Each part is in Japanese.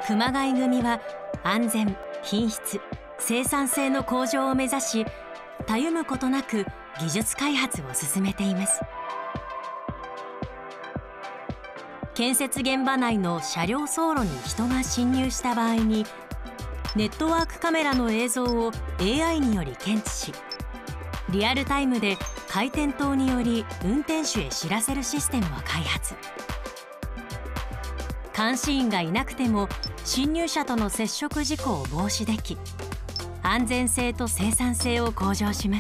熊谷組は安全、品質、生産性の向上を目指し、たゆむことなく技術開発を進めています。建設現場内の車両走路に人が侵入した場合に、ネットワークカメラの映像を AI により検知し、リアルタイムで回転灯により運転手へ知らせるシステムを開発。監視員がいなくても侵入者との接触事故を防止でき、安全性と生産性を向上します。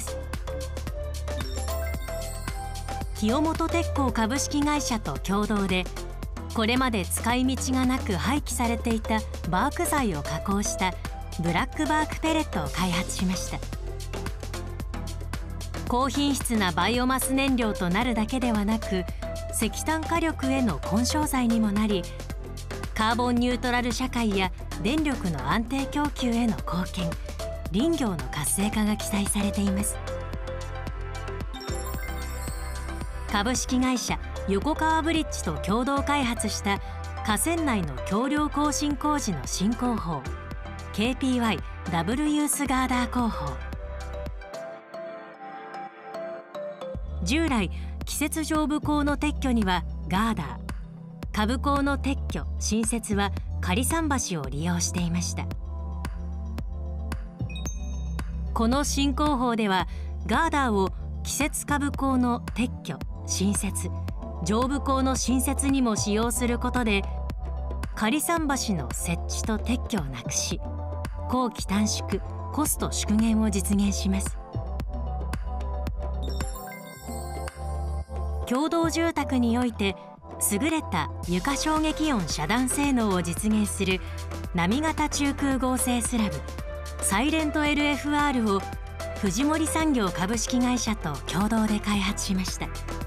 清本鉄工株式会社と共同で、これまで使い道がなく廃棄されていたバーク材を加工したブラックバークペレットを開発しました。高品質なバイオマス燃料となるだけではなく、石炭火力への混焼材にもなり、カーボンニュートラル社会や電力の安定供給への貢献、林業の活性化が期待されています。株式会社横川ブリッジと共同開発した河川内の橋梁更新工事の新工法 KPY ダブルユースガーダー工法。従来季節上部鋼の撤去にはガーダー、下部鋼の撤去・新設は仮桟橋を利用していました。この新工法ではガーダーを季節下部鋼の撤去・新設、上部鋼の新設にも使用することで、仮桟橋の設置と撤去をなくし、工期短縮、コスト縮減を実現します。共同住宅において優れた床衝撃音遮断性能を実現する波型中空合成スラブサイレント LFR を藤森産業株式会社と共同で開発しました。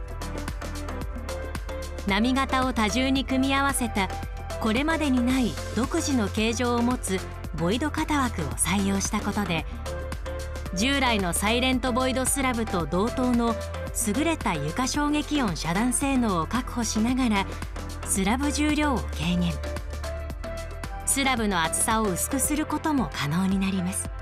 波型を多重に組み合わせたこれまでにない独自の形状を持つボイド型枠を採用したことで、従来のサイレントボイドスラブと同等の優れた床衝撃音遮断性能を確保しながらスラブ重量を軽減、スラブの厚さを薄くすることも可能になります。